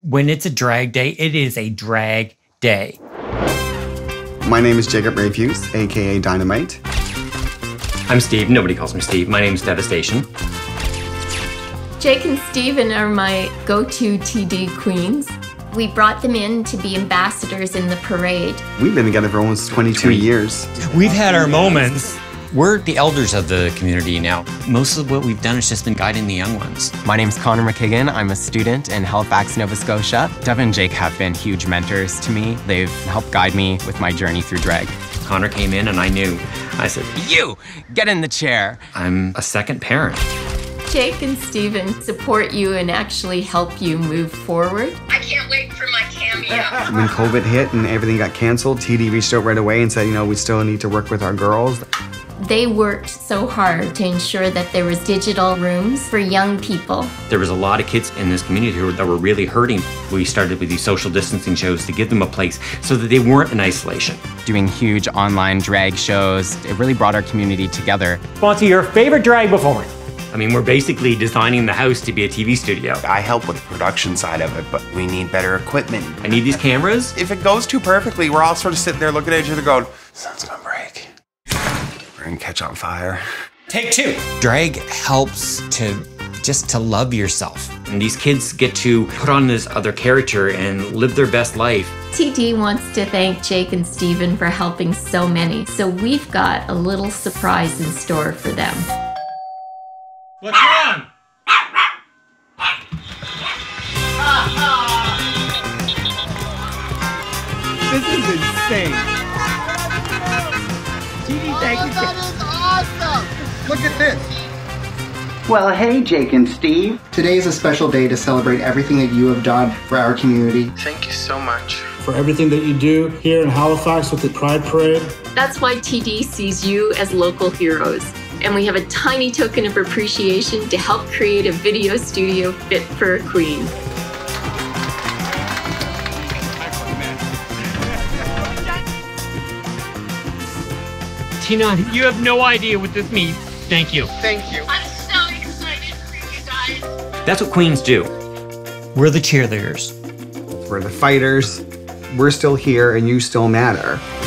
When it's a drag day, it is a drag day. My name is Jacob Rayfuse, aka Dynamite. I'm Steve. Nobody calls me Steve. My name's Devastation. Jake and Steven are my go-to TD queens. We brought them in to be ambassadors in the parade. We've been together for almost 22 years. We've had our moments. We're the elders of the community now. Most of what we've done has just been guiding the young ones. My name's Connor McKagan. I'm a student in Halifax, Nova Scotia. Dev and Jake have been huge mentors to me. They've helped guide me with my journey through drag. Connor came in and I knew. I said, You! Get in the chair! I'm a second parent. Jake and Steven support you and actually help you move forward. I can't wait for my cameo. When COVID hit and everything got canceled, TD reached out right away and said, we still need to work with our girls. They worked so hard to ensure that there was digital rooms for young people. There was a lot of kids in this community that were really hurting. We started with these social distancing shows to give them a place so that they weren't in isolation. Doing huge online drag shows, it really brought our community together. Sponsor your favorite drag performance. I mean, we're basically designing the house to be a TV studio. I help with the production side of it, but we need better equipment. I need these cameras. If it goes too perfectly, we're all sort of sitting there looking at each other going, something's gonna break. We're gonna catch on fire. Take two. Drag helps to love yourself. And these kids get to put on this other character and live their best life. TD wants to thank Jake and Steven for helping so many, so we've got a little surprise in store for them. What's wrong? This is insane. TD, thank you. That is awesome! Look at this. Well, hey, Jake and Steve. Today is a special day to celebrate everything that you have done for our community. Thank you so much. For everything that you do here in Halifax with the Pride Parade. That's why TD sees you as local heroes. And we have a tiny token of appreciation to help create a video studio fit for a queen. Tina, you have no idea what this means. Thank you. Thank you. I'm so excited for you guys. That's what queens do. We're the cheerleaders. We're the fighters. We're still here and you still matter.